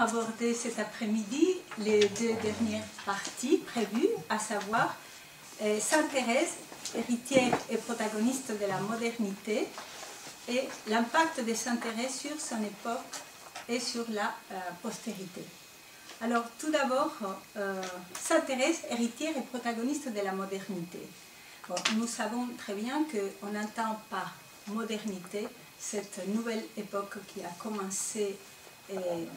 aborder cet après-midi les deux dernières parties prévues, à savoir Sainte Thérèse, héritière et protagoniste de la modernité, et l'impact de Sainte Thérèse sur son époque et sur la postérité. Alors, tout d'abord, Sainte Thérèse, héritière et protagoniste de la modernité. Bon, nous savons très bien qu'on n'entend pas modernité cette nouvelle époque qui a commencé, et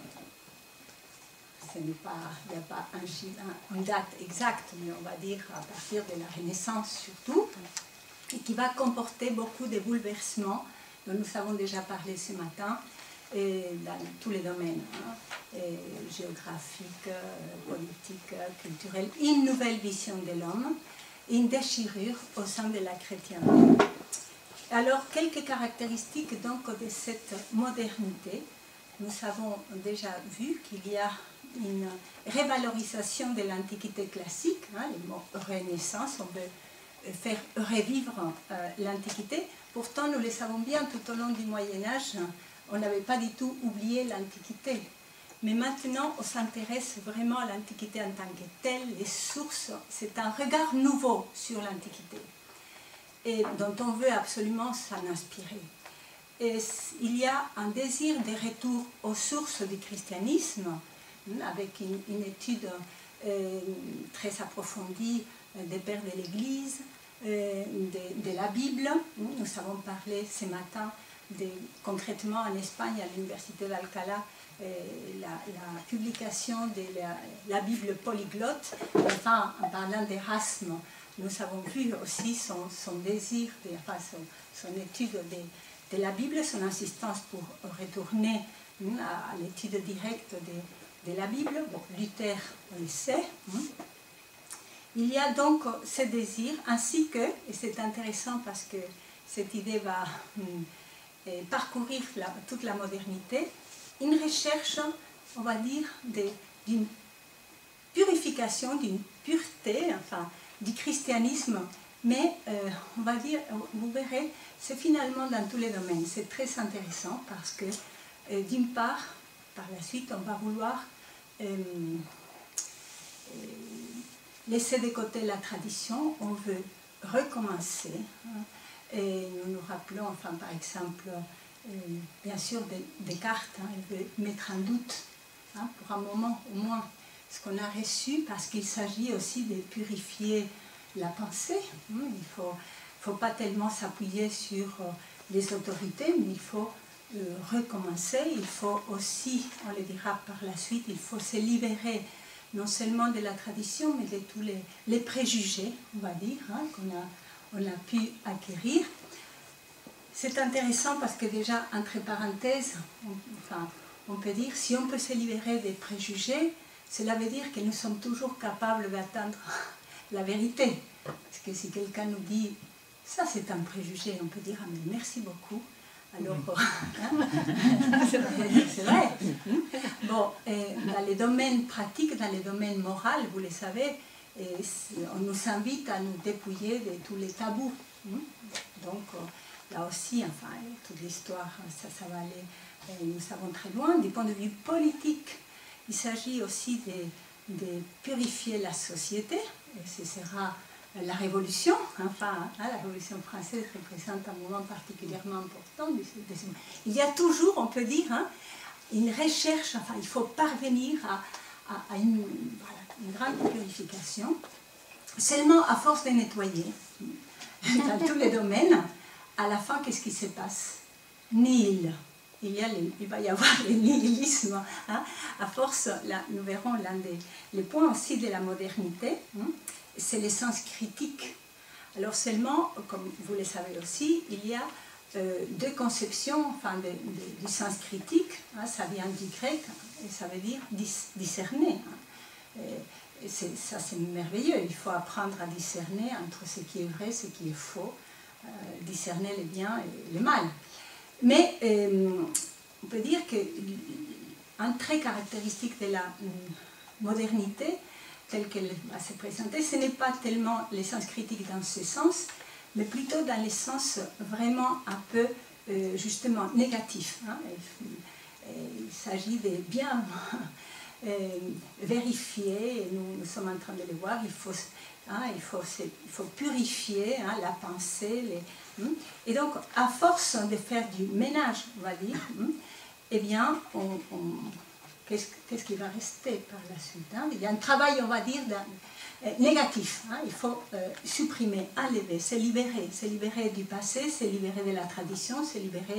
il n'y a pas une date exacte, mais on va dire à partir de la Renaissance surtout, et qui va comporter beaucoup de bouleversements dont nous avons déjà parlé ce matin, et dans tous les domaines, géographiques, politiques, culturels, une nouvelle vision de l'homme, une déchirure au sein de la chrétienté. Alors, quelques caractéristiques donc de cette modernité. Nous avons déjà vu qu'il y a une révalorisation de l'Antiquité classique, le mot Renaissance, on veut faire revivre l'Antiquité. Pourtant, nous le savons bien, tout au long du Moyen-Âge, on n'avait pas du tout oublié l'Antiquité. Mais maintenant, on s'intéresse vraiment à l'Antiquité en tant que telle, les sources, c'est un regard nouveau sur l'Antiquité, et dont on veut absolument s'en inspirer. Et il y a un désir de retour aux sources du christianisme, avec une étude très approfondie des pères de l'Église, de la Bible. Nous avons parlé ce matin, concrètement en Espagne, à l'université d'Alcalá, la publication de la Bible polyglotte. Enfin, en parlant d'Erasme, nous avons vu aussi son désir, son étude de la Bible, son insistance pour retourner à l'étude directe de la Bible. Bon, Luther, on le sait. Il y a donc ce désir, ainsi que, et c'est intéressant parce que cette idée va parcourir toute la modernité, une recherche, on va dire, d'une purification, d'une pureté, enfin, du christianisme, mais on va dire, vous verrez, c'est finalement dans tous les domaines. C'est très intéressant parce que, d'une part, par la suite, on va vouloir laisser de côté la tradition, on veut recommencer. Et nous nous rappelons, enfin, par exemple, bien sûr, Descartes, il veut mettre en doute, pour un moment au moins, ce qu'on a reçu, parce qu'il s'agit aussi de purifier la pensée. Il ne faut pas tellement s'appuyer sur les autorités, mais il faut recommencer. Il faut aussi, on le dira par la suite, il faut se libérer non seulement de la tradition, mais de tous les préjugés, on va dire, qu'on a pu acquérir. C'est intéressant parce que déjà, entre parenthèses, on peut dire, si on peut se libérer des préjugés, cela veut dire que nous sommes toujours capables d'atteindre la vérité. Parce que si quelqu'un nous dit, ça c'est un préjugé, on peut dire, ah, mais merci beaucoup. Alors, c'est vrai. Bon, dans les domaines pratiques, dans les domaines moraux, vous le savez, on nous invite à nous dépouiller de tous les tabous. Donc, là aussi, enfin, toute l'histoire, ça va aller, nous savons très loin. Du point de vue politique, il s'agit aussi de purifier la société, et ce sera la Révolution, la Révolution française représente un moment particulièrement important. Il y a toujours, on peut dire, une recherche, enfin, il faut parvenir à une grande purification, seulement à force de nettoyer, dans tous les domaines. À la fin, qu'est-ce qui se passe? Nihil. Il va y avoir le nihilisme. À force, là, nous verrons l'un des points aussi de la modernité, c'est le sens critique. Alors seulement, comme vous le savez aussi, il y a deux conceptions du sens critique. Ça vient du grec et ça veut dire discerner. Et ça c'est merveilleux, il faut apprendre à discerner entre ce qui est vrai et ce qui est faux, discerner le bien et le mal. Mais on peut dire qu'un trait caractéristique de la modernité, tel qu'elle va se présenter, ce n'est pas tellement le sens critique dans ce sens, mais plutôt dans le sens vraiment un peu, justement, négatif. il s'agit de bien vérifier, et nous sommes en train de le voir, il faut purifier la pensée. Et donc, à force de faire du ménage, on va dire, eh bien, qu'est-ce qui va rester par la suite? Il y a un travail, on va dire, négatif. Il faut supprimer, enlever, se libérer du passé, se libérer de la tradition, se libérer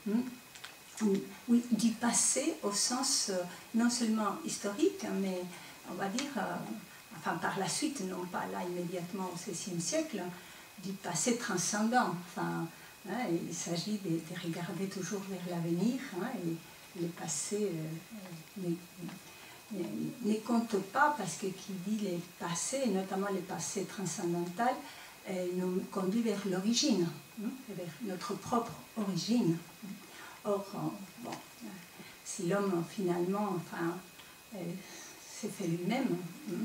du passé au sens non seulement historique, mais on va dire, enfin par la suite, non pas là immédiatement au XVIe siècle, du passé transcendant. Enfin, il s'agit de regarder toujours vers l'avenir, et le passé ne compte pas, parce que qui dit les passés, notamment les passés transcendantal, nous conduit vers l'origine, vers notre propre origine. Or, bon, si l'homme finalement s'est fait lui-même,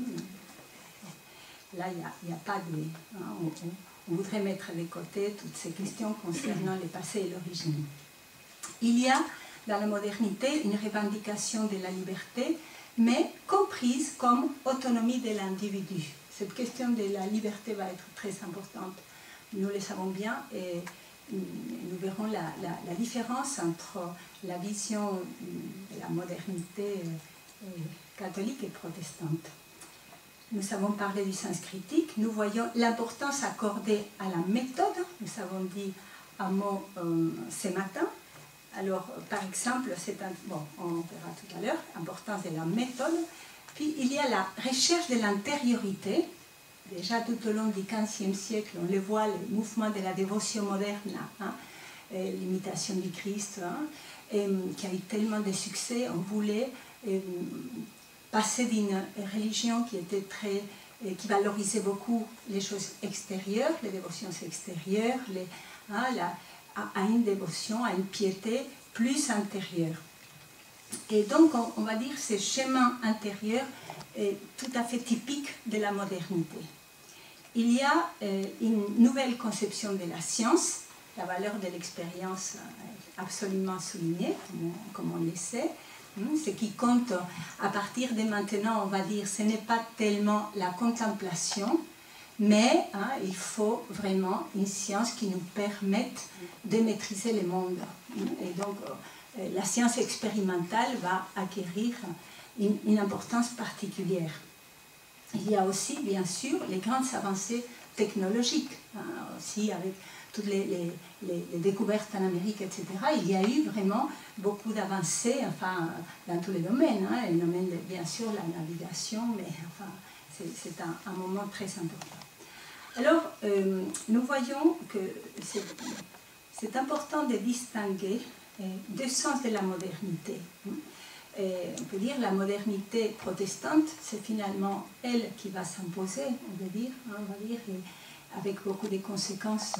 là il n'y a pas de... on voudrait mettre de côté toutes ces questions concernant le passé et l'origine. Il y a dans la modernité une revendication de la liberté, mais comprise comme autonomie de l'individu. Cette question de la liberté va être très importante. Nous le savons bien, et nous verrons la différence entre la vision de la modernité catholique et protestante. Nous avons parlé du sens critique, nous voyons l'importance accordée à la méthode, nous avons dit un mot ce matin. Alors, par exemple, on verra tout à l'heure, l'importance de la méthode. Puis, il y a la recherche de l'intériorité. Déjà tout au long du XVe siècle, on le voit, le mouvement de la dévotion moderne, l'imitation du Christ, qui a eu tellement de succès. On voulait passer d'une religion qui valorisait beaucoup les choses extérieures, les dévotions extérieures, à une dévotion, à une piété plus intérieure. Et donc, on va dire, ce chemin intérieur est tout à fait typique de la modernité. Il y a une nouvelle conception de la science, la valeur de l'expérience est absolument soulignée, comme on le sait. Ce qui compte à partir de maintenant, on va dire, ce n'est pas tellement la contemplation, mais il faut vraiment une science qui nous permette de maîtriser le monde. Et donc, la science expérimentale va acquérir une importance particulière. Il y a aussi, bien sûr, les grandes avancées technologiques, aussi avec toutes les découvertes en Amérique, etc. Il y a eu vraiment beaucoup d'avancées, dans tous les domaines. Le domaine, bien sûr, la navigation, mais c'est un moment très important. Alors, nous voyons que c'est important de distinguer deux sens de la modernité. On peut dire la modernité protestante, c'est finalement elle qui va s'imposer, on va dire, avec beaucoup de conséquences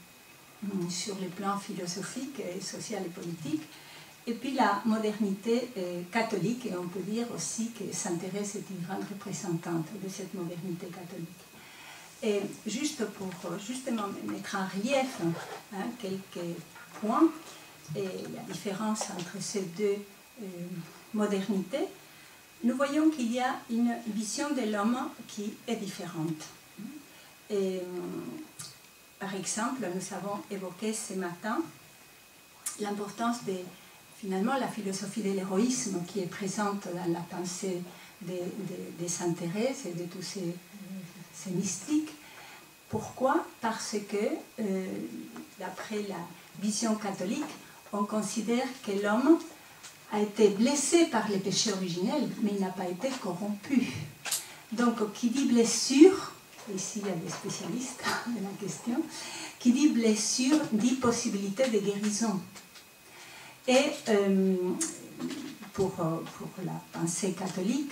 sur le plan philosophique, social et politique. Et puis la modernité catholique, et on peut dire aussi que Sainte-Thérèse est une grande représentante de cette modernité catholique. Et juste pour justement mettre en relief quelques points et la différence entre ces deux modernités, nous voyons qu'il y a une vision de l'homme qui est différente. Et, par exemple, nous avons évoqué ce matin l'importance de, finalement, la philosophie de l'héroïsme qui est présente dans la pensée de Sainte-Thérèse et de tous ces mystiques. Pourquoi? Parce que, d'après la vision catholique, on considère que l'homme a été blessé par les péchés originels, mais il n'a pas été corrompu. Donc, qui dit blessure, ici il y a des spécialistes de la question, qui dit blessure dit possibilité de guérison. Et pour la pensée catholique,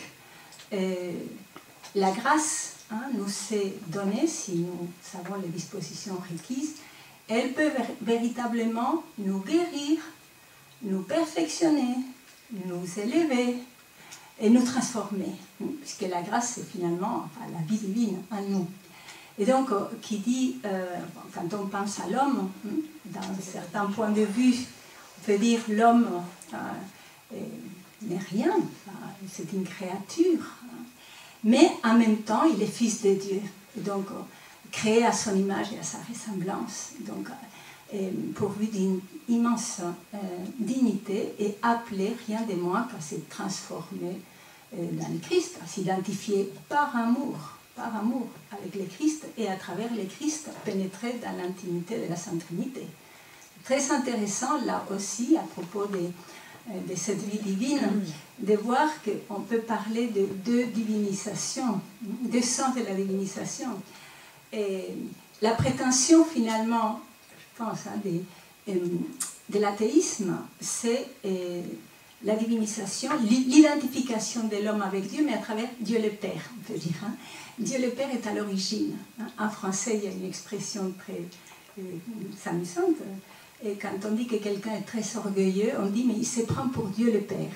la grâce nous est donnée, si nous savons les dispositions requises, elle peut véritablement nous guérir, nous perfectionner, nous élever et nous transformer, puisque la grâce c'est finalement la vie divine en nous. Et donc, qui dit, quand on pense à l'homme, d'un certain point de vue, on peut dire l'homme n'est rien, c'est une créature. Mais en même temps, il est fils de Dieu, et donc créé à son image et à sa ressemblance, donc pourvu d'une immense dignité et appelé rien de moins qu'à se transformer dans le Christ, à s'identifier par amour avec le Christ et à travers le Christ pénétrer dans l'intimité de la Sainte Trinité. Très intéressant là aussi à propos de cette vie divine, de voir qu'on peut parler de deux divinisations, deux sens de la divinisation. Et la prétention finalement, je pense, de l'athéisme, c'est la divinisation, l'identification de l'homme avec Dieu, mais à travers Dieu le Père, on peut dire. Dieu le Père est à l'origine. En français, il y a une expression très amusante. Et quand on dit que quelqu'un est très orgueilleux, on dit mais il se prend pour Dieu le Père.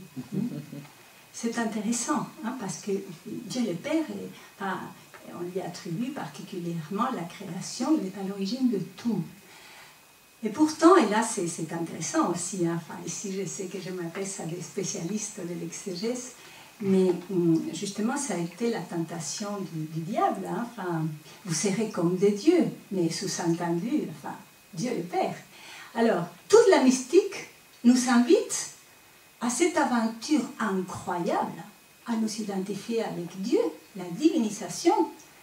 C'est intéressant, parce que Dieu le Père, on lui attribue particulièrement la création, il est à l'origine de tout. Et pourtant, et là c'est intéressant aussi, ici je sais que je m'appelle à des spécialistes de l'exégèse, mais justement ça a été la tentation du diable, vous serez comme des dieux, mais sous-entendu, Dieu le Père. Alors, toute la mystique nous invite à cette aventure incroyable, à nous identifier avec Dieu, la divinisation,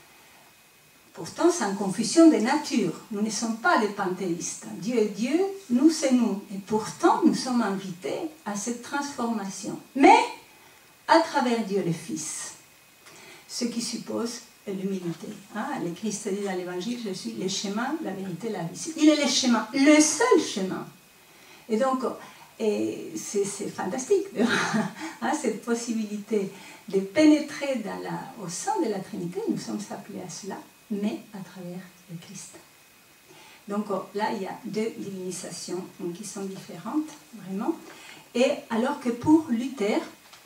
pourtant sans confusion des natures. Nous ne sommes pas des panthéistes. Dieu est Dieu, nous c'est nous. Et pourtant, nous sommes invités à cette transformation. Mais à travers Dieu le Fils. Ce qui suppose l'humilité. Le Christ dit dans l'Évangile, je suis le chemin, la vérité, la vie. Il est le chemin, le seul chemin. Et donc, c'est fantastique, cette possibilité de pénétrer au sein de la Trinité, nous sommes appelés à cela, mais à travers le Christ. Donc là, il y a deux divinisations qui sont différentes, vraiment. Et alors que pour Luther,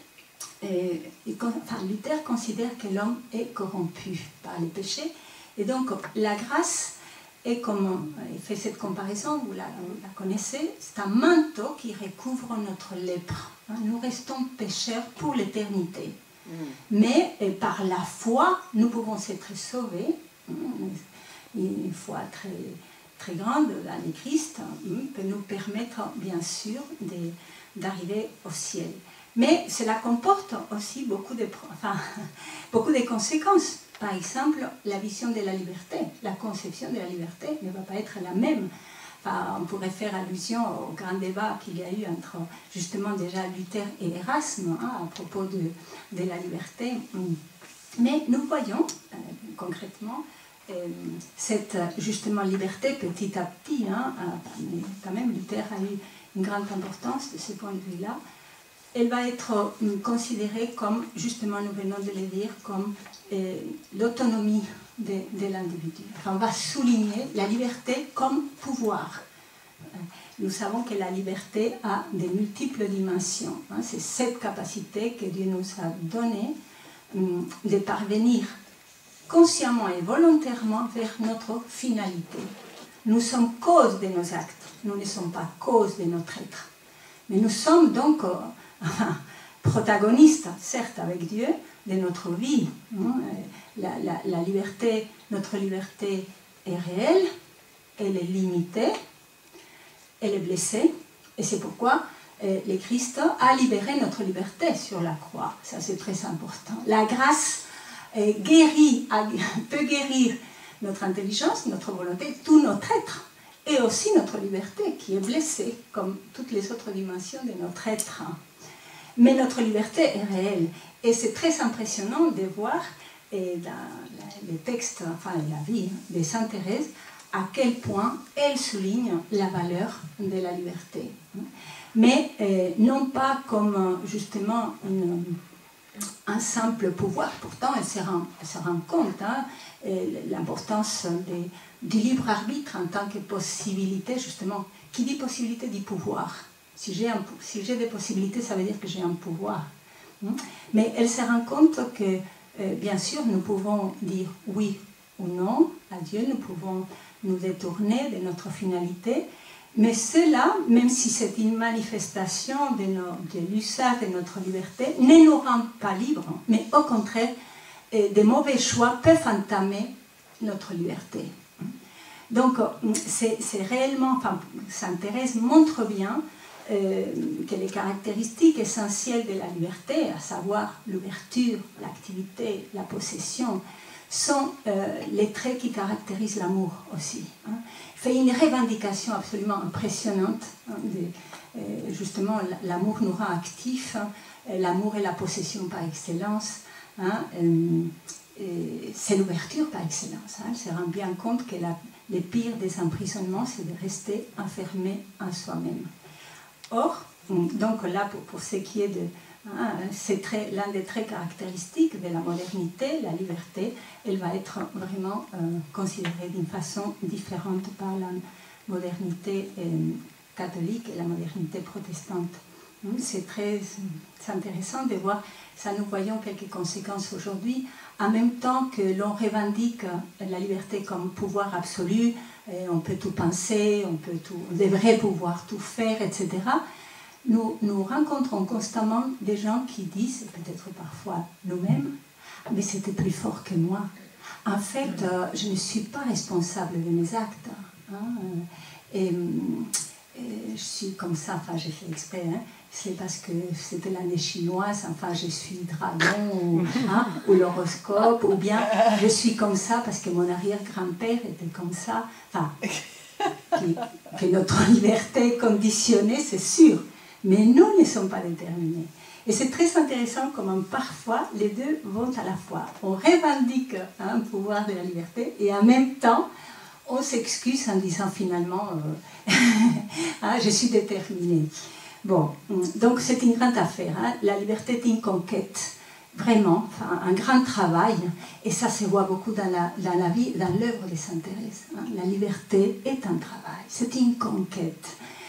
Luther considère que l'homme est corrompu par les péchés, et donc la grâce est comme, il fait cette comparaison, vous la connaissez, c'est un manteau qui recouvre notre lèpre. Nous restons pécheurs pour l'éternité. Mais par la foi, nous pouvons être sauvés. Une foi très, très grande dans le Christ peut nous permettre, bien sûr, d'arriver au ciel. Mais cela comporte aussi beaucoup de conséquences. Par exemple, la vision de la liberté, la conception de la liberté ne va pas être la même. On pourrait faire allusion au grand débat qu'il y a eu entre justement déjà Luther et Erasme à propos de la liberté. Mais nous voyons concrètement cette justement liberté petit à petit. Mais quand même, Luther a eu une grande importance de ce point de vue-là. Elle va être considérée comme, justement, nous venons de le dire, comme l'autonomie de l'individu. On va souligner la liberté comme pouvoir. Nous savons que la liberté a de multiples dimensions. C'est cette capacité que Dieu nous a donnée de parvenir consciemment et volontairement vers notre finalité. Nous sommes cause de nos actes, nous ne sommes pas cause de notre être. Mais nous sommes donc protagonistes, certes avec Dieu, de notre vie. La liberté, notre liberté est réelle, elle est limitée, elle est blessée, et c'est pourquoi le Christ a libéré notre liberté sur la croix. Ça, c'est très important. La grâce peut guérir notre intelligence, notre volonté, tout notre être, et aussi notre liberté qui est blessée, comme toutes les autres dimensions de notre être. Mais notre liberté est réelle. Et c'est très impressionnant de voir dans les textes, la vie de Sainte Thérèse, à quel point elle souligne la valeur de la liberté. Mais non pas comme justement un simple pouvoir, pourtant elle se rend compte l'importance du libre arbitre en tant que possibilité, justement. Qui dit possibilité dit pouvoir. Si j'ai des possibilités, ça veut dire que j'ai un pouvoir. Mais elle se rend compte que, bien sûr, nous pouvons dire oui ou non à Dieu, nous pouvons nous détourner de notre finalité, Mais cela, même si c'est une manifestation de l'usage de notre liberté, ne nous rend pas libres, mais au contraire, des mauvais choix peuvent entamer notre liberté. Donc, c'est réellement, enfin, Sainte-Thérèse montre bien que les caractéristiques essentielles de la liberté, à savoir l'ouverture, l'activité, la possession, sont les traits qui caractérisent l'amour aussi. Hein. Il fait une revendication absolument impressionnante, hein, justement, l'amour nous rend actifs, hein, l'amour est la possession par excellence, hein, c'est l'ouverture par excellence. Hein, elle se rend bien compte que le pire des emprisonnements, c'est de rester enfermé en soi-même. Or, donc là, pour ce qui est de... Hein, c'est l'un des traits caractéristiques de la modernité, la liberté, elle va être vraiment considérée d'une façon différente par la modernité catholique et la modernité protestante. C'est très intéressant de voir, ça nous voyons quelques conséquences aujourd'hui, en même temps que l'on revendique la liberté comme pouvoir absolu, on peut tout penser, on devrait pouvoir tout faire, etc. Nous rencontrons constamment des gens qui disent, peut-être parfois nous-mêmes, mais c'était plus fort que moi. En fait, je ne suis pas responsable de mes actes. Hein, et je suis comme ça, enfin j'ai fait exprès, hein, c'est parce que c'était l'année chinoise, enfin je suis dragon, hein, ou l'horoscope, ou bien je suis comme ça parce que mon arrière-grand-père était comme ça. Enfin, que notre liberté est conditionnée, c'est sûr. Mais nous ne sommes pas déterminés. Et c'est très intéressant comment parfois les deux vont à la fois. On revendique un pouvoir de la liberté et en même temps, on s'excuse en disant finalement hein, je suis déterminé. Bon, donc c'est une grande affaire. Hein. La liberté est une conquête, vraiment, enfin, un grand travail. Et ça se voit beaucoup dans la vie, dans l'œuvre de Sainte-Thérèse. Hein. La liberté est un travail, c'est une conquête.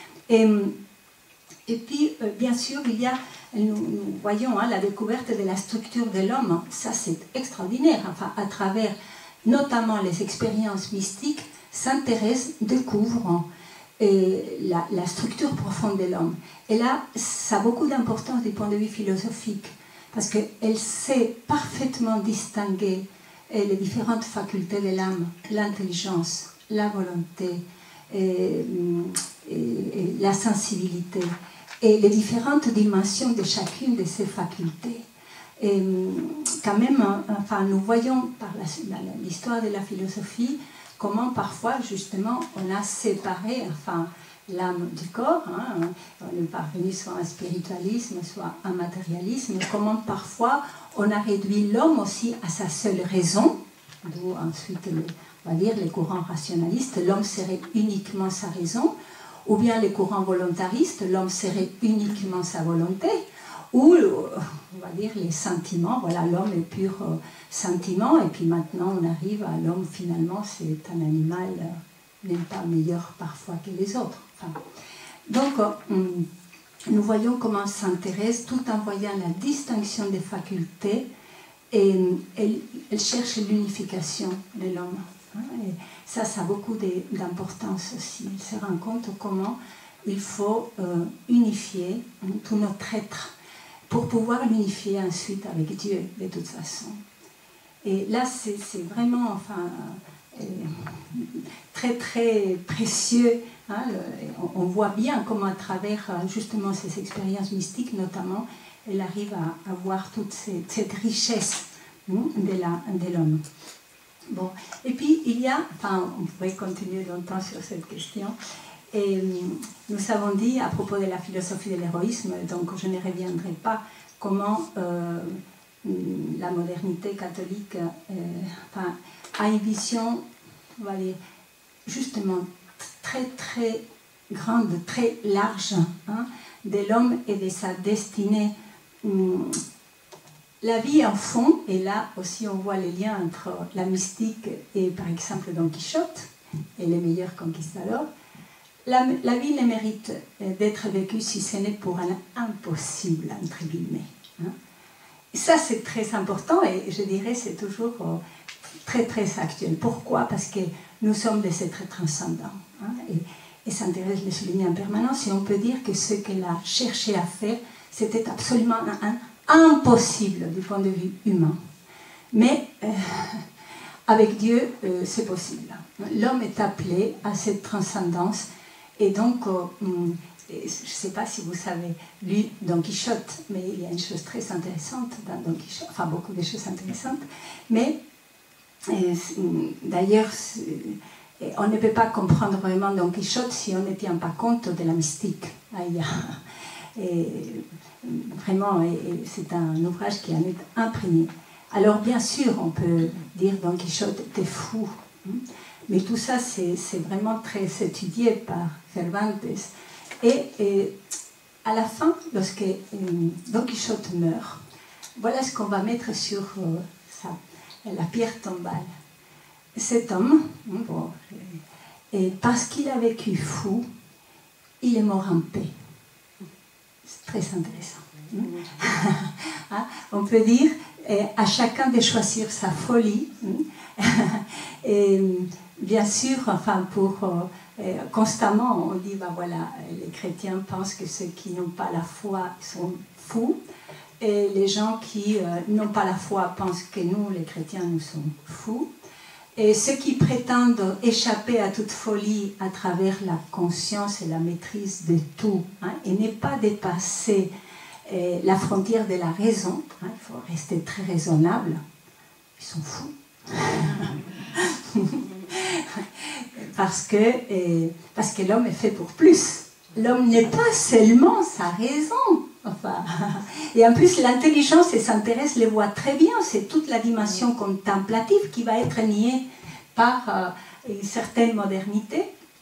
Et puis, bien sûr, il y a, nous voyons hein, la découverte de la structure de l'homme. Ça, c'est extraordinaire. Enfin, à travers notamment les expériences mystiques, Sainte-Thérèse découvre la structure profonde de l'homme. Et là, ça a beaucoup d'importance du point de vue philosophique, parce qu'elle sait parfaitement distinguer les différentes facultés de l'âme, l'intelligence, la volonté, et la sensibilité, et les différentes dimensions de chacune de ces facultés. Et quand même, enfin, nous voyons par l'histoire de la philosophie comment parfois, justement, on a séparé enfin, l'âme du corps, hein, on est parvenu soit à un spiritualisme, soit à un matérialisme, comment parfois on a réduit l'homme aussi à sa seule raison, d'où ensuite, on va dire, les courants rationalistes, l'homme serait uniquement sa raison, ou bien les courants volontaristes, l'homme serait uniquement sa volonté, ou, on va dire, les sentiments, voilà, l'homme est pur sentiment, et puis maintenant on arrive à l'homme, finalement, c'est un animal, même pas meilleur parfois que les autres. Enfin, donc, nous voyons comment Sainte-Thérèse, tout en voyant la distinction des facultés, et elle cherche l'unification de l'homme. Et ça a beaucoup d'importance aussi. Elle se rend compte comment il faut unifier tout notre être pour pouvoir l'unifier ensuite avec Dieu, de toute façon. Et là, c'est vraiment enfin, très, très précieux. Hein, on voit bien comment, à travers justement ces expériences mystiques, notamment, elle arrive à voir toute cette richesse de l'homme. Bon. Et puis, il y a, enfin, on pourrait continuer longtemps sur cette question, et nous avons dit, à propos de la philosophie de l'héroïsme, donc je ne reviendrai pas, comment la modernité catholique enfin, a une vision, on va dire, justement très, très grande, très large, hein, de l'homme et de sa destinée. La vie en fond, et là aussi on voit les liens entre la mystique et par exemple Don Quichotte et les meilleurs conquistadors, la vie ne mérite d'être vécue si ce n'est pour un impossible, entre guillemets. Hein. Et ça c'est très important et je dirais c'est toujours très très actuel. Pourquoi? Parce que nous sommes des êtres transcendants. Hein, et Sainte Thérèse le soulignait en permanence, et on peut dire que ce qu'elle a cherché à faire, c'était absolument impossible du point de vue humain. Mais avec Dieu, c'est possible. L'homme est appelé à cette transcendance, et donc, je ne sais pas si vous savez lu Don Quichotte, mais il y a une chose très intéressante dans Don Quichotte, enfin beaucoup de choses intéressantes, mais d'ailleurs, on ne peut pas comprendre vraiment Don Quichotte si on ne tient pas compte de la mystique. Vraiment, c'est un ouvrage qui en est imprégné. Alors bien sûr, on peut dire Don Quichotte était fou, mais tout ça c'est vraiment très étudié par Cervantes. Et à la fin, lorsque Don Quichotte meurt, voilà ce qu'on va mettre sur la pierre tombale. Cet homme, bon, et parce qu'il a vécu fou, il est mort en paix. C'est très intéressant. Hein? On peut dire à chacun de choisir sa folie. Et bien sûr, enfin, constamment, on dit, ben voilà, les chrétiens pensent que ceux qui n'ont pas la foi sont fous, et les gens qui n'ont pas la foi pensent que nous, les chrétiens, nous sommes fous. Et ceux qui prétendent échapper à toute folie à travers la conscience et la maîtrise de tout, hein, et ne pas dépasser la frontière de la raison, hein, il faut rester très raisonnable, ils sont fous. Parce que l'homme est fait pour plus. L'homme n'est pas seulement sa raison. Enfin, et en plus, l'intelligence, et Sainte Thérèse le voit très bien, c'est toute la dimension contemplative qui va être niée par une certaine modernité.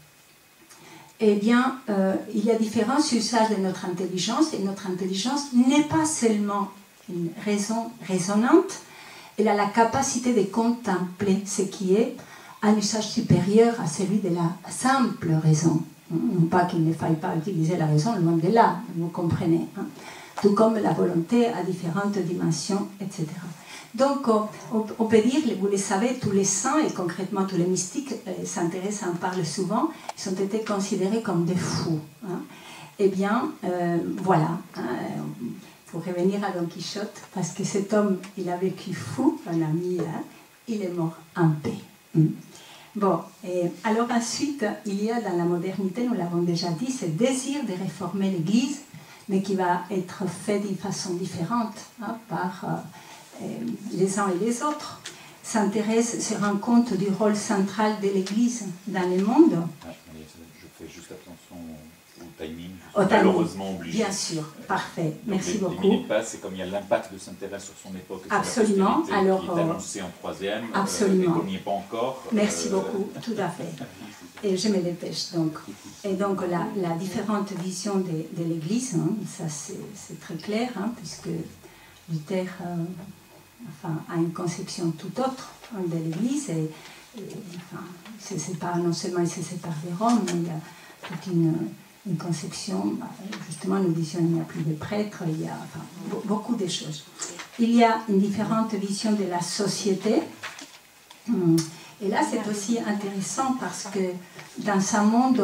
Eh bien, il y a différents usages de notre intelligence, et notre intelligence n'est pas seulement une raison raisonnante, elle a la capacité de contempler ce qui est un usage supérieur à celui de la simple raison. Non pas qu'il ne faille pas utiliser la raison, loin de là, vous comprenez. Hein. Tout comme la volonté à différentes dimensions, etc. Donc, on peut dire, vous le savez, tous les saints, et concrètement tous les mystiques, Sainte Thérèse en parle souvent, ils ont été considérés comme des fous. Hein. Eh bien, voilà. Hein, pour revenir à Don Quichotte, parce que cet homme, il a vécu fou, un ami, hein, il est mort en paix. Bon, et alors ensuite, il y a dans la modernité, nous l'avons déjà dit, ce désir de réformer l'Église, mais qui va être fait d'une façon différente, hein, par les uns et les autres. Sainte Thérèse se rend compte du rôle central de l'Église dans le monde. Je fais juste attention au timing, malheureusement obligé. Bien sûr, parfait, donc merci beaucoup. Les minutes passent, c'est comme il y a l'impact de Sainte Thérèse sur son époque, absolument. La alors, qui est annoncé en troisième, absolument. Et qu'on n'y est pas encore. Merci beaucoup, tout à fait. Et je me dépêche donc. Et donc la différente vision de l'Église, hein, ça c'est très clair, hein, puisque Luther enfin, a une conception tout autre, hein, de l'Église, et enfin, il se sépare, non seulement il se sépare de Rome, mais il y a toute une conception, justement nous disions il n'y a plus de prêtres, il y a enfin, beaucoup de choses. Il y a une différente vision de la société, et là c'est aussi intéressant parce que dans un monde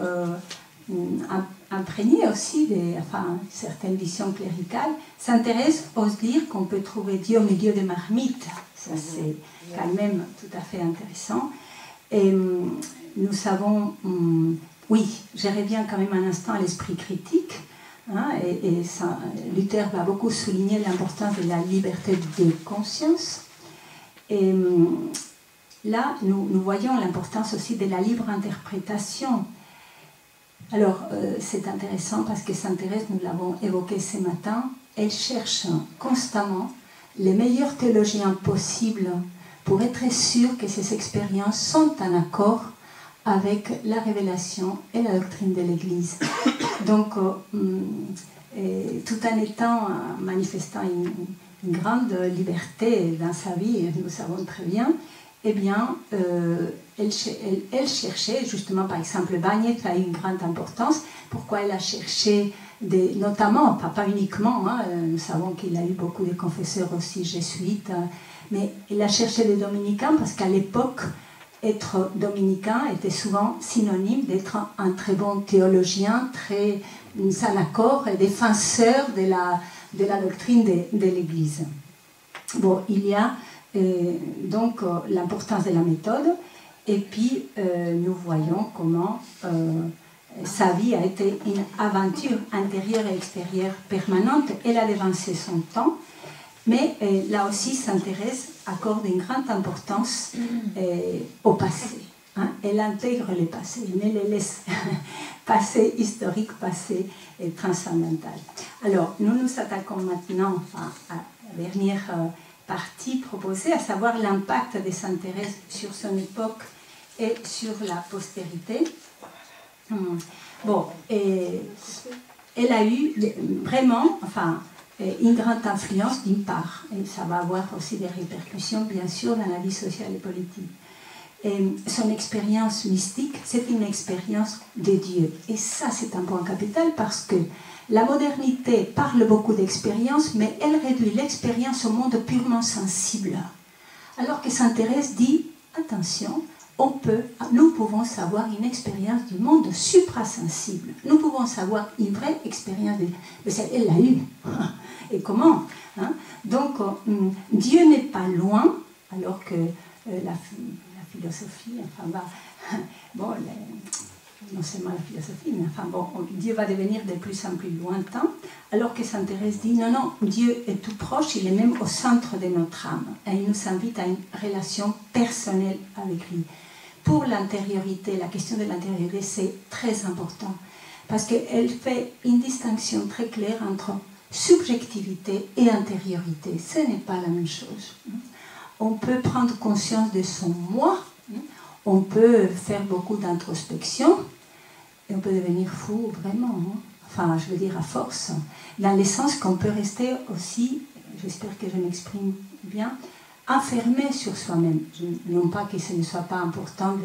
imprégné aussi de certaines visions cléricales, Sainte Thérèse ose dire qu'on peut trouver Dieu au milieu des marmites. Ça c'est quand même tout à fait intéressant. Et nous savons... oui, je reviens quand même un instant à l'esprit critique, hein, et ça, Luther va beaucoup souligner l'importance de la liberté de conscience. Et là, nous voyons l'importance aussi de la libre interprétation. Alors, c'est intéressant parce que Sainte Thérèse, nous l'avons évoqué ce matin, elle cherche constamment les meilleurs théologiens possibles pour être sûre que ses expériences sont en accord avec la révélation et la doctrine de l'Église. Donc, tout en manifestant une grande liberté dans sa vie, nous savons très bien, eh bien, elle cherchait, justement, par exemple, Bagnès a eu une grande importance. Pourquoi elle a cherché, notamment, pas uniquement, hein, nous savons qu'il a eu beaucoup de confesseurs aussi jésuites, mais elle a cherché les dominicains parce qu'à l'époque, être dominicain était souvent synonyme d'être un très bon théologien, très sans accord et défenseur de la doctrine de l'Église. Bon, il y a donc l'importance de la méthode, et puis nous voyons comment sa vie a été une aventure intérieure et extérieure permanente. Elle a devancé son temps, mais là aussi s'intéresse, accorde une grande importance au passé. Hein. Elle intègre le passé, elle ne le laisse passé historique, passé transcendantal. Alors, nous nous attaquons maintenant à la dernière partie proposée, à savoir l'impact de Sainte-Thérèse sur son époque et sur la postérité. Bon, elle a eu vraiment, une grande influence d'une part, et ça va avoir aussi des répercussions bien sûr dans la vie sociale et politique. Et son expérience mystique, c'est une expérience de Dieu. Et ça, c'est un point capital parce que la modernité parle beaucoup d'expérience, mais elle réduit l'expérience au monde purement sensible. Alors que Sainte Thérèse dit, attention, nous pouvons savoir une expérience du monde suprasensible. Nous pouvons savoir une vraie expérience de celle. Elle l'a eue. Et comment, hein? Donc, Dieu n'est pas loin, alors que la philosophie, non seulement la philosophie, mais Dieu va devenir de plus en plus lointain, alors que Sainte Thérèse dit, non, Dieu est tout proche, il est même au centre de notre âme, et il nous invite à une relation personnelle avec lui. Pour l'intériorité, la question de l'intériorité, c'est très important, parce qu'elle fait une distinction très claire entre subjectivité et intériorité. Ce n'est pas la même chose. On peut prendre conscience de son moi, on peut faire beaucoup d'introspection, et on peut devenir fou vraiment, je veux dire à force, dans le sens qu'on peut rester aussi, j'espère que je m'exprime bien, enfermé sur soi-même. Non pas que ce ne soit pas important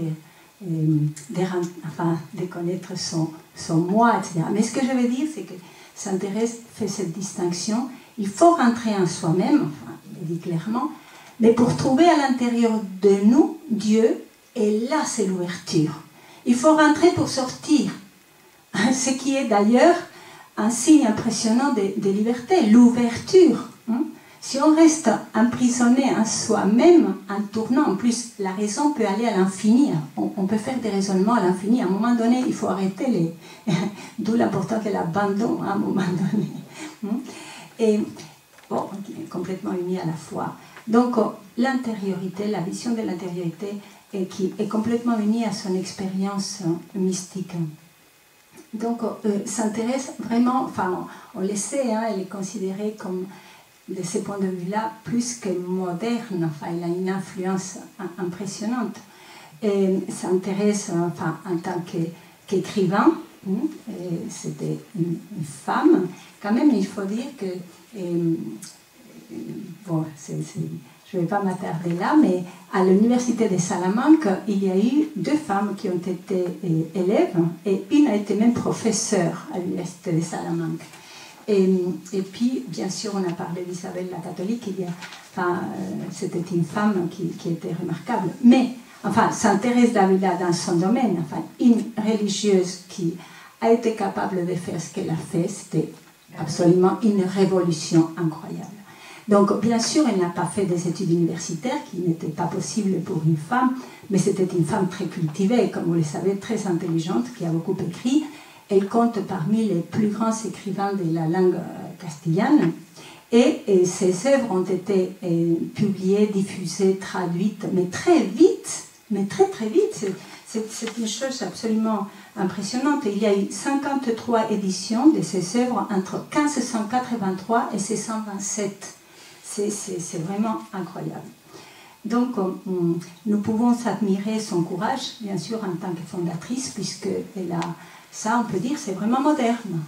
de connaître son moi, etc. Mais ce que je veux dire, c'est que Sainte Thérèse fait cette distinction. Il faut rentrer en soi-même, elle dit clairement, mais pour trouver à l'intérieur de nous Dieu, et là c'est l'ouverture. Il faut rentrer pour sortir. Ce qui est d'ailleurs un signe impressionnant de liberté, l'ouverture. Si on reste emprisonné en soi-même, en tournant, en plus la raison peut aller à l'infini, on peut faire des raisonnements à l'infini, à un moment donné il faut arrêter d'où l'importance de l'abandon à un moment donné. Et bon, on est complètement unis à la fois. Donc l'intériorité, la vision de l'intériorité qui est complètement unie à son expérience mystique. Donc Sainte Thérèse, vraiment, on le sait, elle est considérée comme, de ce point de vue-là, plus que moderne, elle a une influence impressionnante. Et Sainte Thérèse, en tant qu'écrivain, c'était une femme, quand même il faut dire que, je ne vais pas m'attarder là, mais à l'université de Salamanque, il y a eu 2 femmes qui ont été élèves, et une a été même professeure à l'université de Salamanque. Et puis, bien sûr, on a parlé d'Isabelle la catholique, c'était une femme qui était remarquable. Mais, Sainte Thérèse d'Avila dans son domaine, une religieuse qui a été capable de faire ce qu'elle a fait, c'était absolument une révolution incroyable. Donc, bien sûr, elle n'a pas fait des études universitaires, qui n'étaient pas possibles pour une femme, mais c'était une femme très cultivée, comme vous le savez, très intelligente, qui a beaucoup écrit. Elle compte parmi les plus grands écrivains de la langue castillane. Et ses œuvres ont été publiées, diffusées, traduites, mais très vite, très vite. C'est une chose absolument impressionnante. Il y a eu 53 éditions de ses œuvres entre 1583 et 1627. C'est vraiment incroyable. Donc, nous pouvons admirer son courage, bien sûr, en tant que fondatrice, puisqu'elle a, ça, on peut dire, c'est vraiment moderne.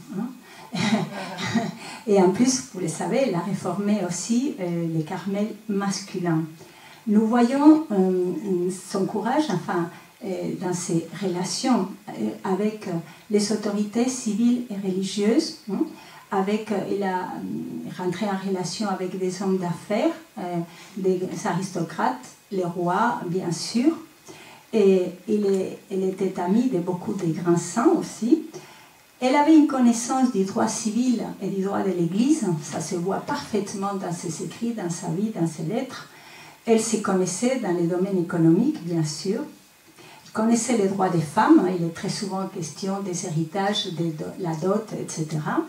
Et en plus, vous le savez, elle a réformé aussi les carmels masculins. Nous voyons son courage, dans ses relations avec les autorités civiles et religieuses. Il a rentré en relation avec des hommes d'affaires, des aristocrates, les rois, bien sûr. et elle était amie de beaucoup de grands saints aussi. Elle avait une connaissance du droit civil et du droit de l'Église, ça se voit parfaitement dans ses écrits, dans sa vie, dans ses lettres. Elle se connaissait dans les domaines économiques, bien sûr. Elle connaissait les droits des femmes, il est très souvent question des héritages, de la dot, etc.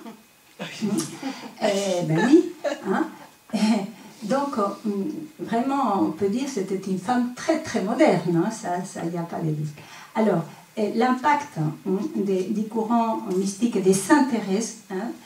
Ben oui, hein. Donc, vraiment, on peut dire que c'était une femme très, très moderne, hein, ça, il n'y a pas de doute. Alors, l'impact du courant mystique de Sainte Thérèse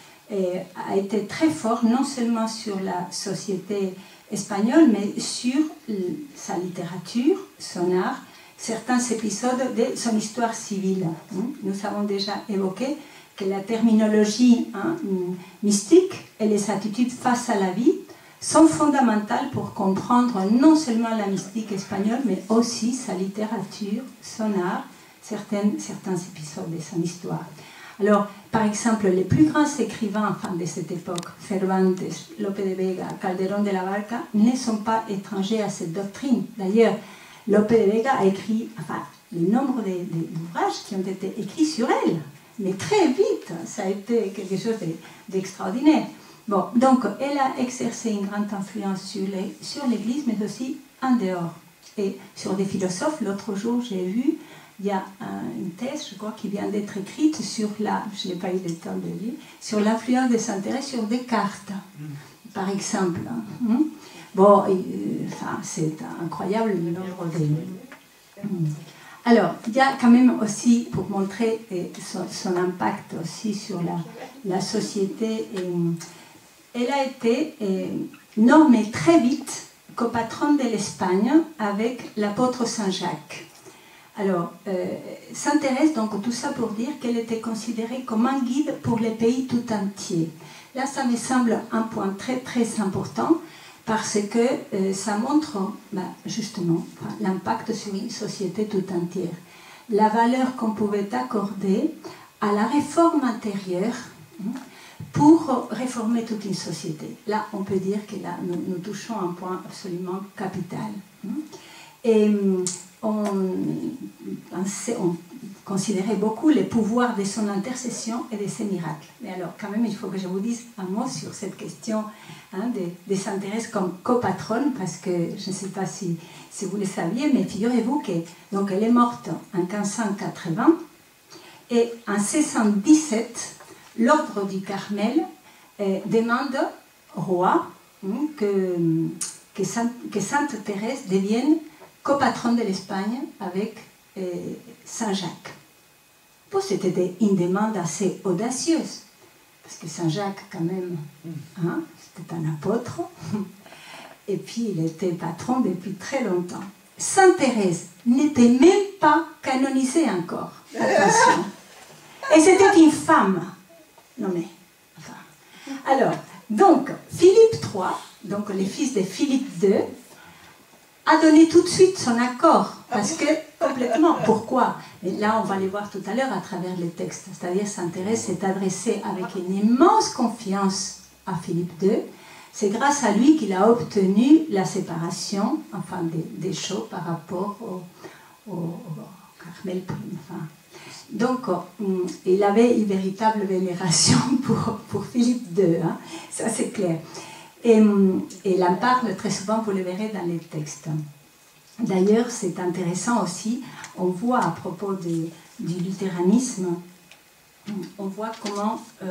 a été très fort, non seulement sur la société espagnole, mais sur sa littérature, son art, certains épisodes de son histoire civile. Nous avons déjà évoqué que la terminologie mystique et les attitudes face à la vie sont fondamentales pour comprendre non seulement la mystique espagnole, mais aussi sa littérature, son art, certains épisodes de son histoire. Alors, par exemple, les plus grands écrivains de cette époque, Cervantes, Lope de Vega, Calderón de la Barca, ne sont pas étrangers à cette doctrine. D'ailleurs, Lope de Vega a écrit le nombre d'ouvrages qui ont été écrits sur elle, mais très vite, ça a été quelque chose d'extraordinaire. Bon, donc, elle a exercé une grande influence sur l'Église, mais aussi en dehors. Et sur des philosophes, l'autre jour, j'ai vu, il y a une thèse, je crois, qui vient d'être écrite sur je n'ai pas eu le temps de lire, sur l'influence de Sainte Thérèse sur Descartes, par exemple. Bon, c'est incroyable le nombre de... Alors, il y a quand même aussi, pour montrer son impact aussi sur la société, elle a été nommée très vite copatronne de l'Espagne avec l'apôtre Saint Jacques. Alors, Sainte Thérèse, donc tout ça pour dire qu'elle était considérée comme un guide pour les pays tout entiers. Là, ça me semble un point très très important parce que ça montre justement l'impact sur une société tout entière. La valeur qu'on pouvait accorder à la réforme intérieure pour réformer toute une société. Là, on peut dire que là, nous touchons un point absolument capital. Et on considérait beaucoup les pouvoirs de son intercession et de ses miracles. Mais alors, quand même, il faut que je vous dise un mot sur cette question de Sainte Thérèse comme copatronne, parce que je ne sais pas si vous le saviez, mais figurez-vous qu'elle est morte en 1580, et en 1617, l'ordre du Carmel demande au roi que Sainte Thérèse devienne copatronne de l'Espagne avec Saint Jacques. Bon, c'était une demande assez audacieuse, parce que Saint Jacques, quand même, c'était un apôtre, et puis il était patron depuis très longtemps. Sainte Thérèse n'était même pas canonisée encore, attention. Et c'était une femme. Non mais, alors, donc, Philippe III, donc le fils de Philippe II, a donné tout de suite son accord, parce que, complètement, pourquoi? Et là, on va les voir tout à l'heure à travers les textes, c'est-à-dire Sainte Thérèse s'est adressée avec une immense confiance à Philippe II, c'est grâce à lui qu'il a obtenu la séparation, des Chaux par rapport au Carmel, donc, il avait une véritable vénération pour Philippe II, ça c'est clair. Et il en parle très souvent, vous le verrez dans les textes. D'ailleurs, c'est intéressant aussi, on voit à propos du luthéranisme, on voit comment... on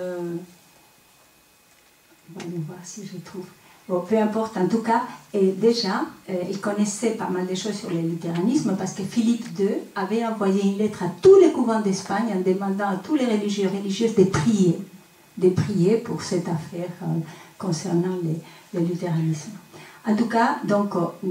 va aller voir si je trouve... Bon, peu importe, en tout cas, déjà, il connaissait pas mal de choses sur le luthéranisme parce que Philippe II avait envoyé une lettre à tous les couvents d'Espagne en demandant à tous les religieux et religieuses de prier pour cette affaire concernant le luthéranisme. En tout cas, donc,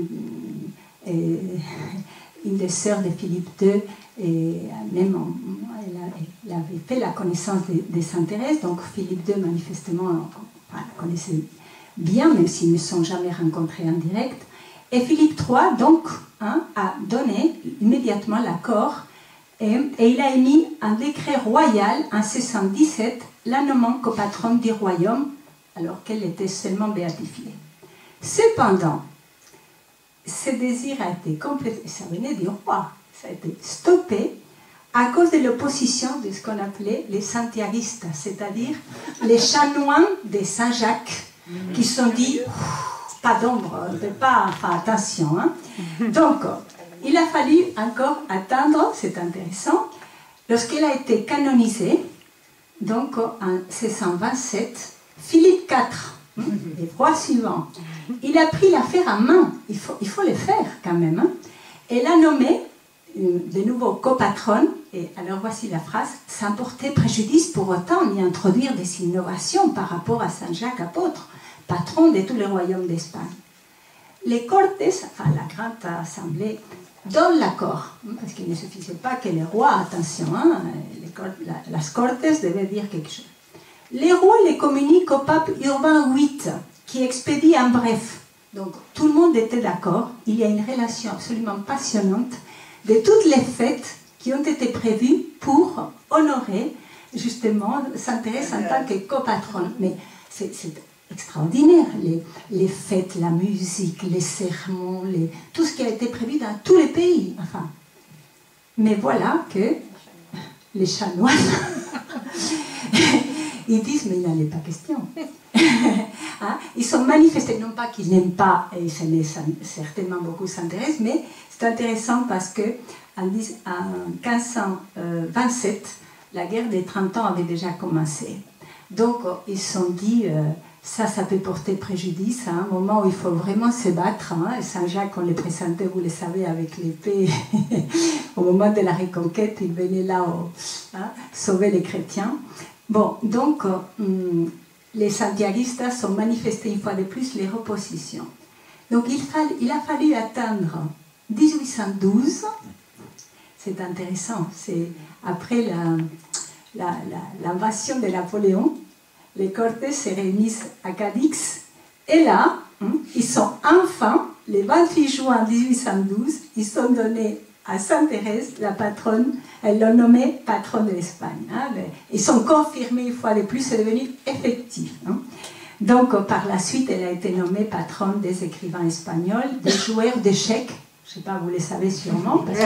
une des sœurs de Philippe II, même elle avait fait la connaissance de Sainte Thérèse, donc Philippe II, manifestement, la connaissait bien, même s'ils ne se sont jamais rencontrés en direct. Et Philippe III, donc, a donné immédiatement l'accord et il a émis un décret royal en 1617, la nommant copatronne du royaume, alors qu'elle était seulement béatifiée. Cependant, ce désir a été complété, ça venait du roi, ça a été stoppé à cause de l'opposition de ce qu'on appelait les santiaguistes, c'est-à-dire les chanoines de Saint-Jacques, qui se sont dit, pas d'ombre, enfin attention. Hein. Donc, il a fallu encore attendre, c'est intéressant, lorsqu'elle a été canonisée, donc en 1627, Philippe IV, le roi suivant, il a pris l'affaire en main, il faut le faire quand même, hein, et l'a nommé de nouveau copatronne, et alors voici la phrase, sans porter préjudice pour autant ni introduire des innovations par rapport à Saint Jacques apôtre, patron de tous les royaumes d'Espagne. Les Cortes, enfin la grande assemblée, donnent l'accord, parce qu'il ne suffisait pas que les rois, attention, hein, las Cortes devaient dire quelque chose. Les rois les communiquent au pape Urbain VIII, qui expédie en bref. Donc tout le monde était d'accord, il y a une relation absolument passionnante de toutes les fêtes qui ont été prévues pour honorer justement Sainte Thérèse en tant que copatronne. Mais c'est extraordinaire, les fêtes, la musique, les sermons, tout ce qui a été prévu dans tous les pays. Enfin. Mais voilà que les chanoines, ils disent, mais il n'en est pas question. Hein? Ils sont manifestés, non pas qu'ils n'aiment pas, et ce n'est certainement beaucoup Sainte Thérèse, mais c'est intéressant parce que en 1527, la guerre des 30 ans avait déjà commencé. Donc, ils se sont dit, ça peut porter préjudice à un moment où il faut vraiment se battre. Hein. Saint-Jacques, on les présentait, vous le savez, avec l'épée. Au moment de la reconquête, il venait là sauver les chrétiens. Bon, donc, les santiaguistas sont manifestés une fois de plus les oppositions. Donc, il a fallu attendre 1812. C'est intéressant, c'est après l'invasion de Napoléon, les Cortes se réunissent à Cadix, et là, ils sont enfin, le 28 juin 1812, ils sont donnés à Sainte Thérèse, la patronne, elle l'a nommée patronne de l'Espagne. Hein, ils sont confirmés une fois de plus, c'est devenu effectif. Hein. Donc, par la suite, elle a été nommée patronne des écrivains espagnols, des joueurs d'échecs. Je ne sais pas, vous le savez sûrement. Parce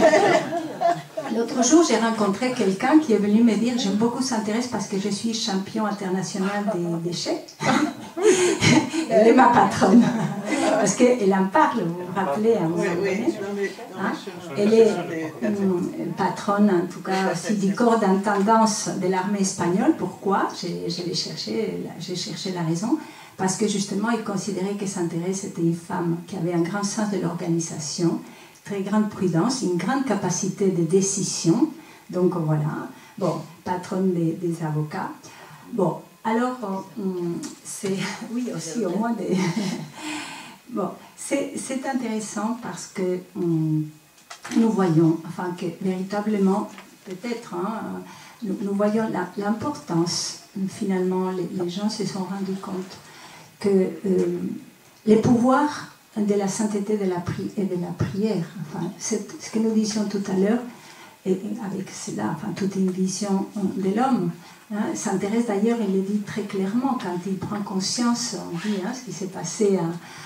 que l'autre jour, j'ai rencontré quelqu'un qui est venu me dire « J'aime beaucoup Sainte Thérèse parce que je suis champion international d'échecs. » Elle est ma patronne. Parce qu'elle en parle, vous vous rappelez, à un moment donné. Hein? Elle est patronne, en tout cas, aussi du corps d'intendance de l'armée espagnole. Pourquoi? J'ai cherché la raison. Parce que justement, il considérait que Sainte Thérèse était une femme qui avait un grand sens de l'organisation, très grande prudence, une grande capacité de décision. Donc voilà, bon, patronne des avocats. Bon, alors, c'est, oui, aussi au moins des... Bon, c'est intéressant parce que nous voyons, enfin que véritablement, peut-être, hein, nous voyons l'importance, finalement, les gens se sont rendus compte que les pouvoirs de la sainteté et de la prière, enfin, c'est ce que nous disions tout à l'heure, et avec cela, enfin, toute une vision de l'homme. Hein. Sainte Thérèse, d'ailleurs, elle le dit très clairement, quand il prend conscience, on dit, hein, ce qui s'est passé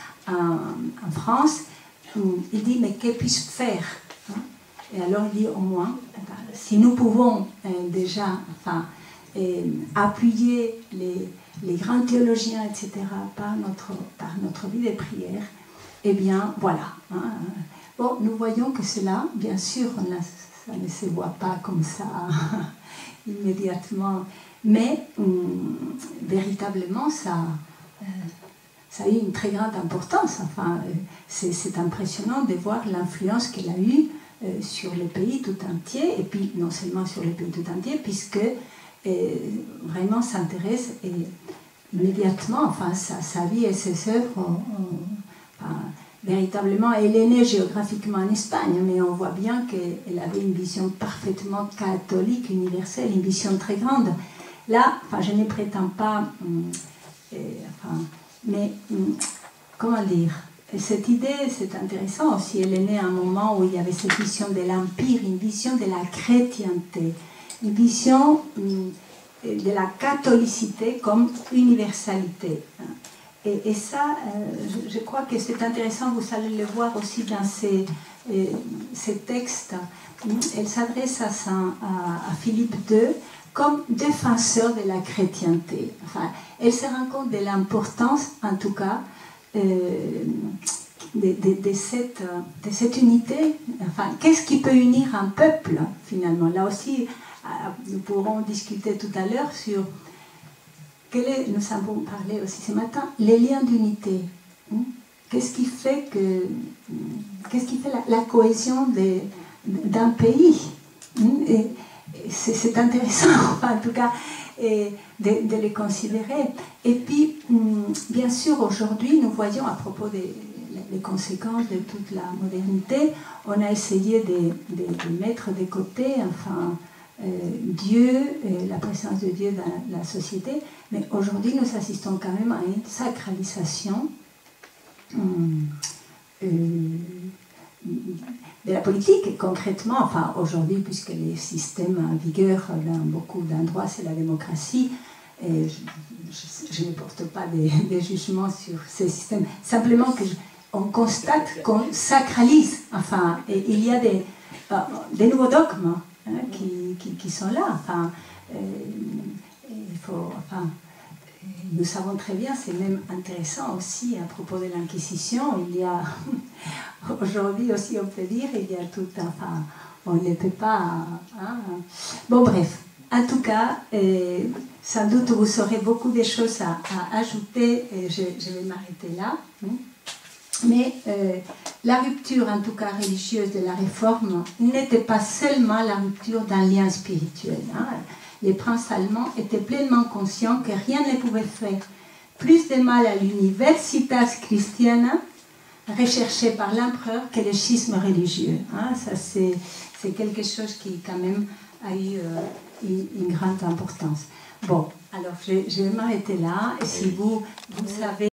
en France, il dit, mais que puis-je faire, hein? Et alors il dit, au moins, si nous pouvons déjà, enfin, appuyer les grands théologiens, etc., par notre vie de prière, eh bien, voilà. Hein. Bon, nous voyons que cela, bien sûr, ça ne se voit pas comme ça immédiatement, mais véritablement, ça a eu une très grande importance. Enfin, c'est impressionnant de voir l'influence qu'elle a eue sur le pays tout entier, et puis non seulement sur le pays tout entier, puisque vraiment Sainte Thérèse est immédiatement, enfin sa vie et ses œuvres, enfin, véritablement, elle est née géographiquement en Espagne, mais on voit bien qu'elle avait une vision parfaitement catholique, universelle, une vision très grande. Là, enfin, je ne prétends pas, mais comment dire, cette idée, c'est intéressant aussi, elle est née à un moment où il y avait cette vision de l'Empire, une vision de la chrétienté, une vision de la catholicité comme universalité. Et ça, je crois que c'est intéressant, vous allez le voir aussi dans ces textes. Elle s'adresse à Philippe II comme défenseur de la chrétienté. Enfin, elle se rend compte de l'importance, en tout cas, de cette unité. Enfin, qu'est-ce qui peut unir un peuple, finalement? Là aussi, nous pourrons discuter tout à l'heure sur nous avons parlé aussi ce matin, les liens d'unité. Qu'est-ce qui fait la cohésion d'un pays? Et c'est intéressant, en tout cas, de les considérer. Et puis, bien sûr, aujourd'hui, nous voyons à propos des conséquences de toute la modernité, on a essayé de mettre de côté, enfin, Dieu, la présence de Dieu dans la société, mais aujourd'hui nous assistons quand même à une sacralisation de la politique. Et concrètement, enfin aujourd'hui, puisque les systèmes en vigueur dans beaucoup d'endroits c'est la démocratie, et je ne porte pas des jugements sur ces systèmes, simplement qu'on constate qu'on sacralise, enfin, et il y a des nouveaux dogmes qui sont là. Enfin, nous savons très bien, c'est même intéressant aussi à propos de l'Inquisition, il y a aujourd'hui aussi on peut dire, il y a tout, enfin, on ne peut pas... Bon bref, en tout cas, sans doute vous aurez beaucoup de choses à ajouter, et je vais m'arrêter là. Mais la rupture, en tout cas religieuse, de la Réforme n'était pas seulement la rupture d'un lien spirituel. Les princes allemands étaient pleinement conscients que rien ne pouvait faire plus de mal à l'universitas Christiana recherchée par l'empereur que le schisme religieux. Ça, c'est quelque chose qui, quand même, a eu une grande importance. Bon, alors je vais m'arrêter là. Et si vous savez...